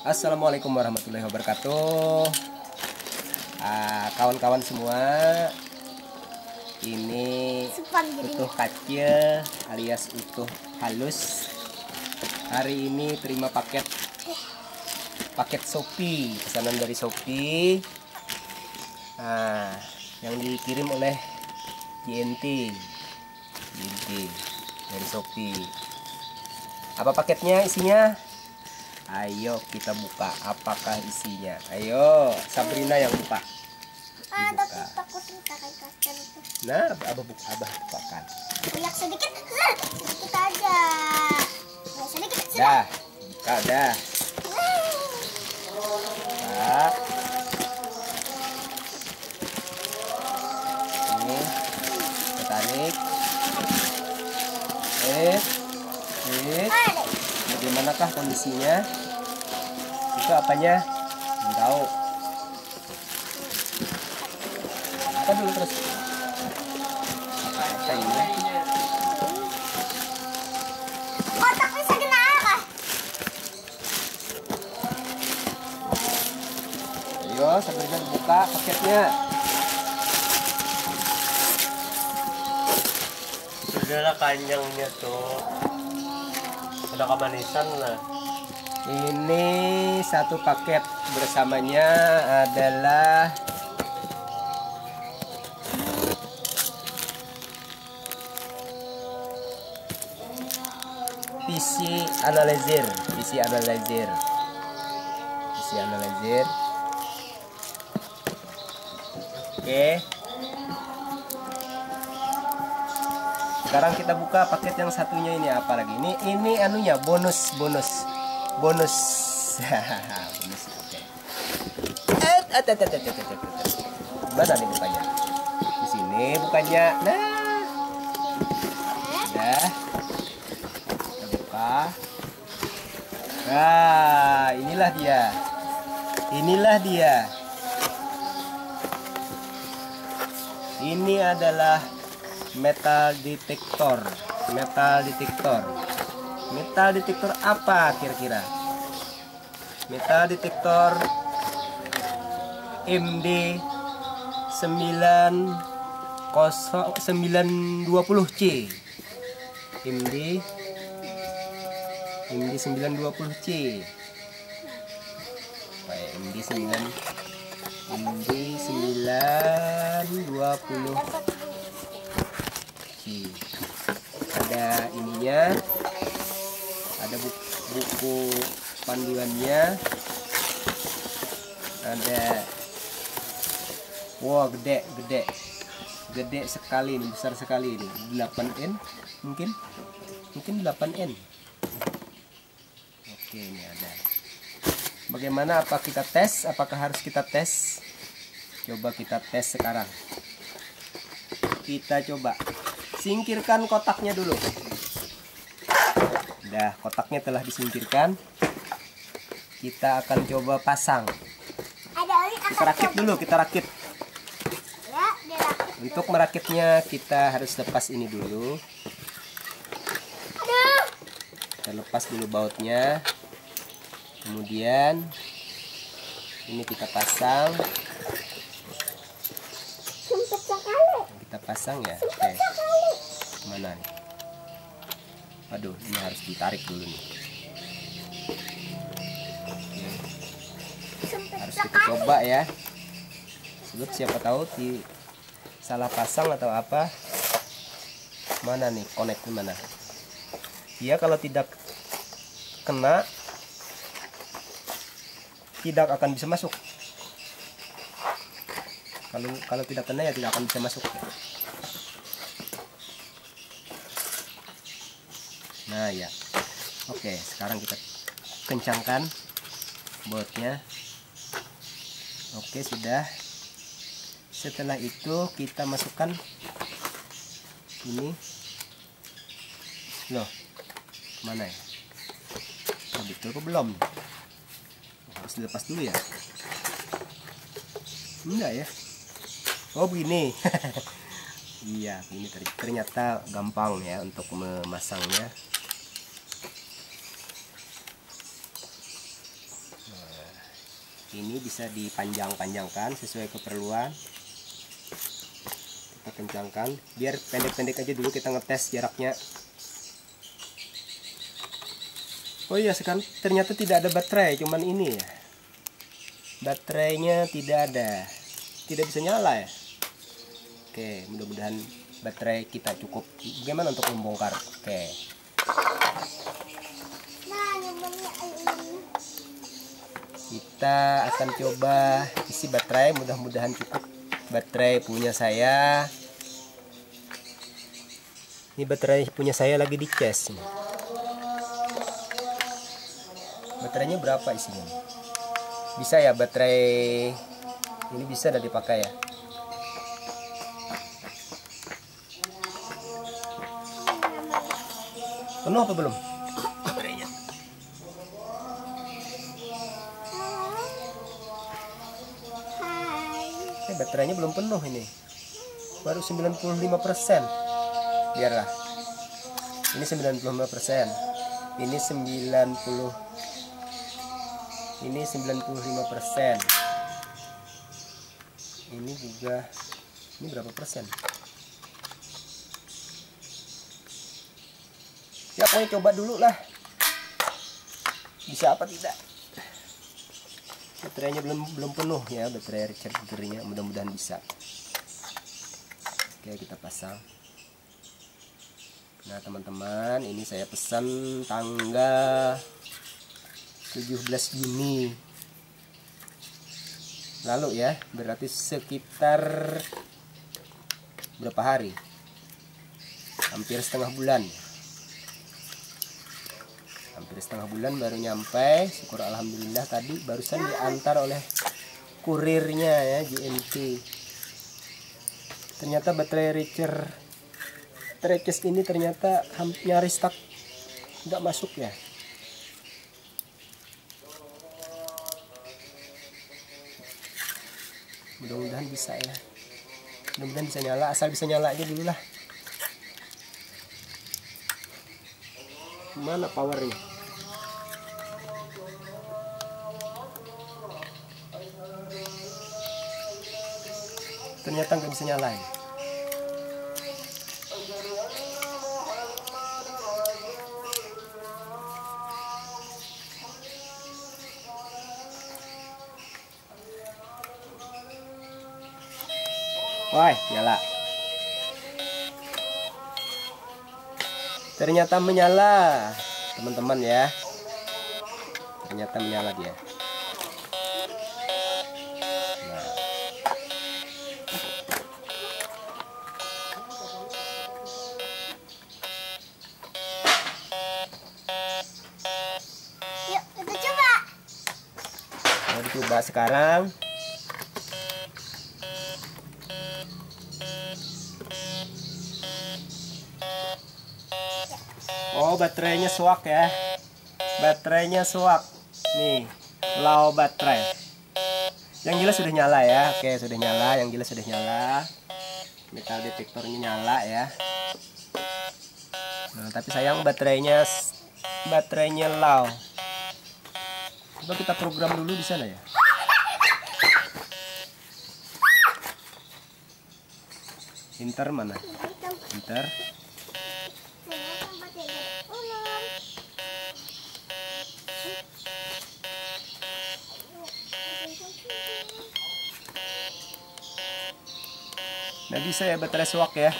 Assalamualaikum warahmatullahi wabarakatuh. Kawan-kawan semua, ini utuh kacil alias utuh halus. Hari ini terima paket Shopee, pesanan dari Shopee. Yang dikirim oleh GNT dari Shopee. Apa paketnya, isinya? Ayo kita buka, apakah isinya? Ayo, Sabrina yang buka. Tapi takut kaca itu. Nah, abah bukakan. Banyak sedikit aja. Sedikit. Dah, buka dah. Nah. Ini kita tarik. Bagaimanakah kondisinya? Itu apanya? Belum tahu. Apa dulu terus? Apa ini? Kotak bisa kenapa? Ayo, Sabrina buka paketnya. Sudahlah panjangnya tuh. Udah kemanisan lah. Ini satu paket, bersamanya adalah PC analyzer. Oke. Sekarang kita buka paket yang satunya, ini apa lagi? Ini anunya bonus. Bonus. Oke. Mana nih bukanya? Di sini bukanya. Nah. Udah. Kita buka. Nah, inilah dia. Ini adalah metal detektor. Metal detektor apa kira-kira? Metal detektor MD 920C. MD 920C. Baik, MD 920. Ada ininya, ada buku panduannya, ada, wow, gede sekali ini, besar sekali ini, 8N mungkin 8N. Oke, ini ada. Bagaimana, apa kita tes? Apakah harus kita tes? Coba kita tes sekarang. Kita coba singkirkan kotaknya dulu. Udah, kotaknya telah disingkirkan. Kita akan coba pasang. Kita rakit dulu, kita rakit. Untuk merakitnya kita harus lepas ini dulu. Kita lepas dulu bautnya. Kemudian ini kita pasang. Kita pasang ya. Oke. Mana nih? Aduh, ini harus ditarik dulu nih. Oke. Harus kita coba ya. Sebab siapa tahu salah pasang atau apa. Mana nih connect mana? Dia kalau tidak kena, tidak akan bisa masuk. Kalau tidak kena ya tidak akan bisa masuk. Nah ya. Oke, sekarang kita kencangkan bautnya. Oke, sudah. Setelah itu kita masukkan ini. Loh, mana ya? Oh, betul kok belum? Harus dilepas dulu ya? Enggak ya? Oh, begini. Iya, ini ternyata gampang ya untuk memasangnya. Nah, Ini bisa dipanjang-panjangkan sesuai keperluan. Kita kencangkan biar pendek-pendek aja dulu, kita ngetes jaraknya. Oh iya, sekarang ternyata tidak ada baterai, cuman ini ya. Baterainya tidak ada. Tidak bisa nyala ya. Oke, mudah-mudahan baterai kita cukup. Bagaimana untuk membongkar? Oke. Nah, nyumbangnya ini. Kita akan coba isi baterai, mudah-mudahan cukup. Baterai punya saya. Ini baterai punya saya lagi dicas. Baterainya berapa isinya? Bisa ya baterai ini bisa udah dipakai ya. Penuh apa belum baterainya? Hai. Baterainya belum penuh ini. Baru 95%. Biarlah. Ini 95%. Ini 95%. Ini juga. Ini berapa persen? Ya, pokoknya coba dulu lah. Bisa apa tidak? Baterainya belum penuh ya, baterai rechargernya, mudah-mudahan bisa. Oke, kita pasang. Nah teman-teman, ini saya pesan tanggal 17 Juni lalu ya, berarti sekitar berapa hari? Hampir setengah bulan. Hampir setengah bulan baru nyampe. Syukur alhamdulillah, tadi barusan diantar oleh kurirnya ya, JNT. Ternyata baterai recharge ini ternyata nyaris stuck, nggak masuk ya. Mudah-mudahan bisa ya. Mudah-mudahan bisa nyala, asal bisa nyala aja dulu lah. Mana powernya? Ternyata nggak bisa nyalain. Wah, nyala. Ternyata menyala, teman-teman ya. Ternyata menyala dia. Nah. Yuk, kita coba. Mau dicoba sekarang. Oh, baterainya suak ya. Baterainya suak. Nih, low baterai. Yang jelas sudah nyala ya. Oke, sudah nyala. Yang jelas sudah nyala. Metal detektornya nyala ya. Nah, tapi sayang baterainya low. Coba kita program dulu di sana ya. Inter mana? Inter. Nah, bisa ya baterai suak ya.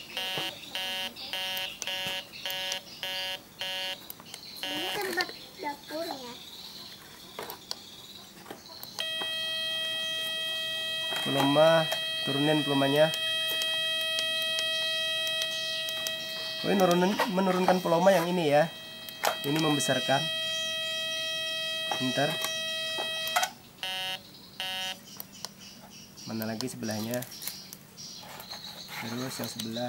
Ini tempat dapurnya. Volume, turunin volumenya. Oh, ini menurunkan volume yang ini ya. Ini membesarkan. Bentar. Mana lagi sebelahnya? Terus yang sebelah.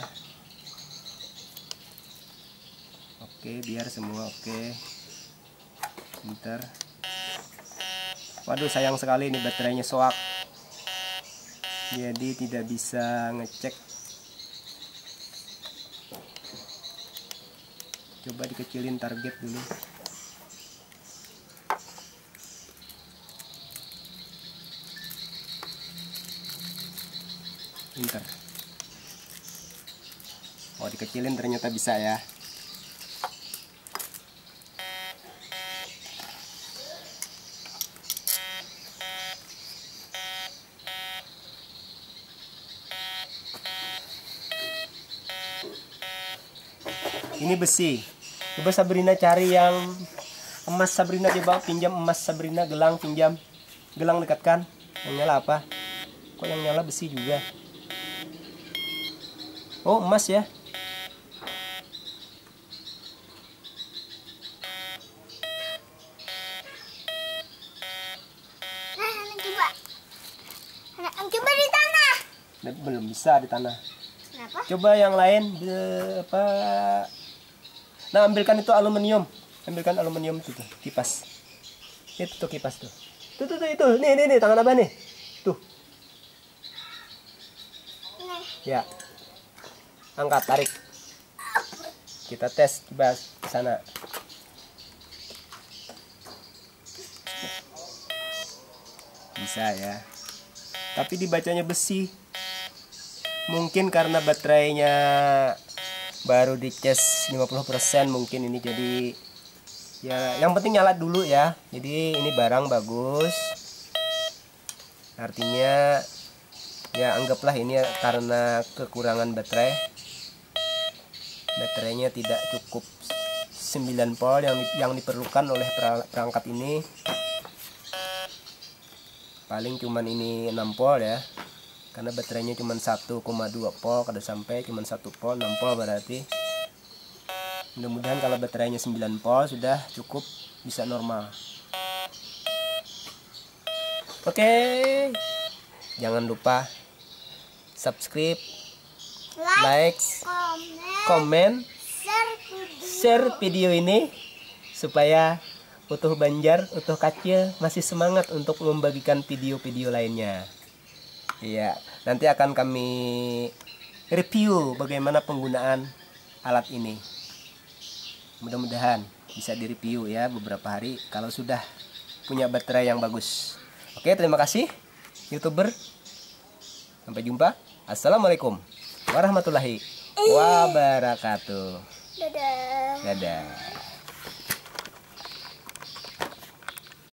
Oke, biar semua oke. Bentar. Waduh, sayang sekali ini baterainya soak. Jadi tidak bisa ngecek. Coba dikecilin target dulu. Pinter. Oh, dikecilin ternyata bisa ya. Ini besi. Coba Sabrina cari yang emas. Sabrina coba pinjam emas. Sabrina gelang pinjam. Gelang dekatkan. Yang nyala apa? Kok yang nyala besi juga? Oh, emas ya. Nah, anak coba. Anak coba di tanah. Belum bisa di tanah. Kenapa? Coba yang lain apa? Nah, ambilkan itu aluminium. Ambilkan aluminium itu tuh, kipas. Itu tuh kipas tuh. Tuh itu. Nih, tangan Abah nih. Tuh. Nih. Ya. Angkat, tarik. Kita tes coba ke sana. Bisa ya. Tapi dibacanya besi. Mungkin karena baterainya baru dicas 50% mungkin ini jadi ya, yang penting nyala dulu ya. Jadi ini barang bagus. Artinya ya anggaplah ini karena kekurangan baterai. Baterainya tidak cukup 9 volt yang diperlukan oleh perangkat ini. Paling cuman ini 6 volt ya. Karena baterainya cuma 1,2 volt, kada sampai cuma 1 volt, 6 volt berarti. Mudah-mudahan kalau baterainya 9 volt sudah cukup, bisa normal. Oke. Jangan lupa subscribe, like, komen, share video ini supaya Utuh Banjar, Utuh Kacil masih semangat untuk membagikan video-video lainnya. Iya, nanti akan kami review bagaimana penggunaan alat ini. Mudah-mudahan bisa direview ya beberapa hari kalau sudah punya baterai yang bagus. Oke, terima kasih YouTuber. Sampai jumpa. Assalamualaikum warahmatullahi wabarakatuh. Dadah. Dadah.